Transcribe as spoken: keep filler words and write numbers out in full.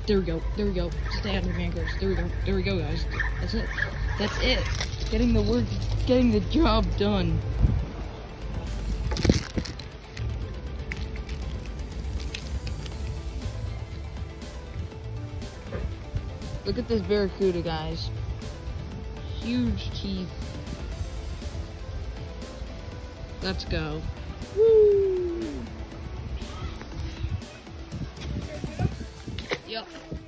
There we go. There we go. Stay out of the mangroves. There we go. There we go, guys. That's it. That's it. Getting the work, getting the job done. Look at this barracuda, guys. Huge teeth. Let's go. Woo! Yep.